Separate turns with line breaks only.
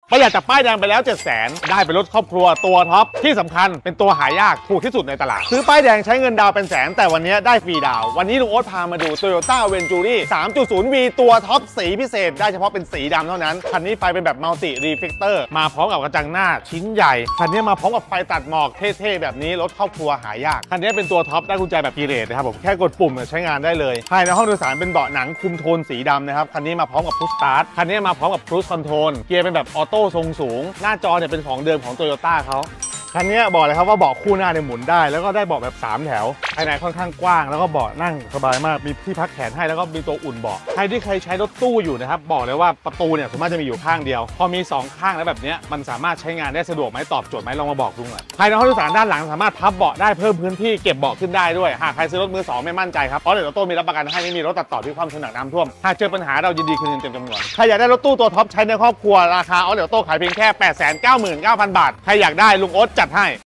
ประหยัดจากป้ายแดงไปแล้ว 700,000 ได้เป็นรถครอบครัวตัวท็อปที่สำคัญเป็นตัวหายากถูกที่สุดในตลาดซื้อป้ายแดงใช้เงินดาวเป็นแสนแต่วันนี้ได้ฟรีดาววันนี้ลุงโอ๊ตพามาดู Toyota Ventury 3.0V ตัวท็อปสีพิเศษได้เฉพาะเป็นสีดำเท่านั้นคันนี้ไฟเป็นแบบมัลติรีเฟกเตอร์มาพร้อมกับกระจังหน้าชิ้นใหญ่คันนี้มาพร้อมกับไฟตัดหมอกเท่ๆแบบนี้รถครอบครัวหายากคันนี้เป็นตัวท็อปได้กุญแจแบบกีเรตนะครับผมแค่กดปุ่มใช้งานได้เลยภายในห้องโดยสารเป็นเบาะหนังคุมโทนสีดำนะครับคันนี้มาพร้อมกับพุชสตาร์ทคันนี้มาพร้อมกับครูซคอนโทรลเกียร์เป็นแบบออโต้ทรงสูงหน้าจอเนี่ยเป็นของเดิมของ Toyota เขาคันนี้บอกเลยครับว่าเบาะคู่หน้าเนี่ยหมุนได้แล้วก็ได้เบาะแบบ3แถวภายในค่อนข้างกว้างแล้วก็เบาะนั่งสบายมากมีที่พักแขนให้แล้วก็มีตัวอุ่นเบาะใครที่เคยใช้รถตู้อยู่นะครับบอกเลยว่าประตูเนี่ยสามารถจะมีอยู่ข้างเดียวพอมี2ข้างแล้วแบบนี้มันสามารถใช้งานได้สะดวกไหมตอบโจทย์ไหมลองมาบอกลุงหน่อยภายในห้องโดยสารด้านหลังสามารถพับเบาะได้เพิ่มพื้นที่เก็บเบาะขึ้นได้ด้วยหากใครซื้อรถมือ2ไม่มั่นใจครับเพราะเดี๋ยวรถตู้มีรับประกันให้ไม่มีรถตัดต่อที่ความถนัดน้ำท่วมหากเจอปัญหาเรายินดีคืนเงินเต็มจำนวนใครอยากได้รถตู้ตัวท็อปใช้ในครอบครัวราคาเดี๋ยวโต้ขายเพียงแค่ 899,000 บาทใครอยากได้ลุงโอ๊ตจัดให้